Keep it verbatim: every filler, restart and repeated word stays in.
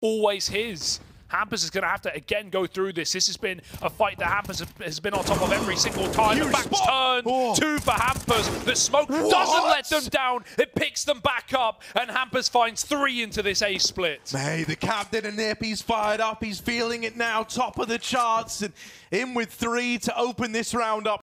always his. Hampus is going to have to, again, go through this. This has been a fight that Hampus has been on top of every single time. Huge The back's spot. turned, Oh. two for Hampus. The smoke What? doesn't let them down. It picks them back up, and Hampus finds three into this A split. Hey, the captain and Nip, he's fired up. He's feeling it now, top of the charts, and in with three to open this round up.